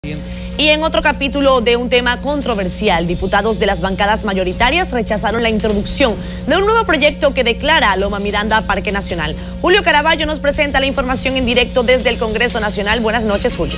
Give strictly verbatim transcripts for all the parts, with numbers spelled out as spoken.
Y en otro capítulo de un tema controversial, diputados de las bancadas mayoritarias rechazaron la introducción de un nuevo proyecto que declara a Loma Miranda Parque Nacional. Julio Caraballo nos presenta la información en directo desde el Congreso Nacional. Buenas noches, Julio.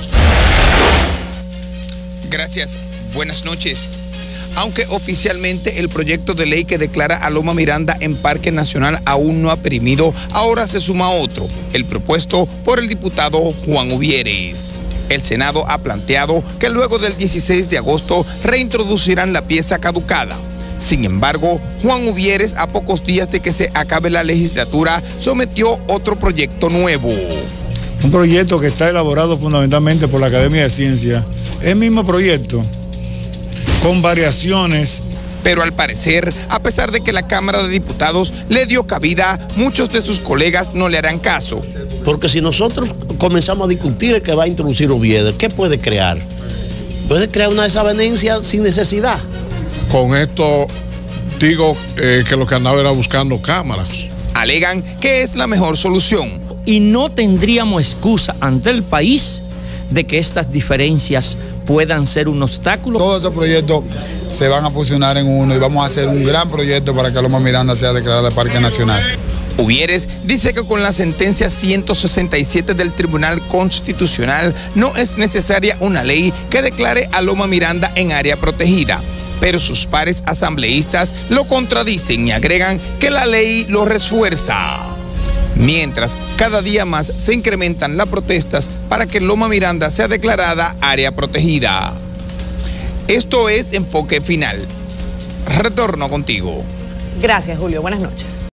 Gracias. Buenas noches. Aunque oficialmente el proyecto de ley que declara a Loma Miranda en Parque Nacional aún no ha perimido, ahora se suma otro, el propuesto por el diputado Juan Uvieres. El Senado ha planteado que luego del dieciséis de agosto reintroducirán la pieza caducada. Sin embargo, Juan Uvieres, a pocos días de que se acabe la legislatura, sometió otro proyecto nuevo. Un proyecto que está elaborado fundamentalmente por la Academia de Ciencias. El mismo proyecto, con variaciones. Pero al parecer, a pesar de que la Cámara de Diputados le dio cabida, muchos de sus colegas no le harán caso. Porque si nosotros comenzamos a discutir el que va a introducir Uvieres, ¿qué puede crear? Puede crear una desavenencia sin necesidad. Con esto digo eh, que lo que andaba era buscando cámaras. Alegan que es la mejor solución. Y no tendríamos excusa ante el país de que estas diferencias puedan ser un obstáculo. Todos esos proyectos se van a fusionar en uno y vamos a hacer un gran proyecto para que Loma Miranda sea declarada Parque Nacional. Uvieres dice que con la sentencia ciento sesenta y siete del Tribunal Constitucional no es necesaria una ley que declare a Loma Miranda en área protegida. Pero sus pares asambleístas lo contradicen y agregan que la ley lo refuerza. Mientras, cada día más se incrementan las protestas para que Loma Miranda sea declarada área protegida. Esto es Enfoque Final. Retorno contigo. Gracias, Julio. Buenas noches.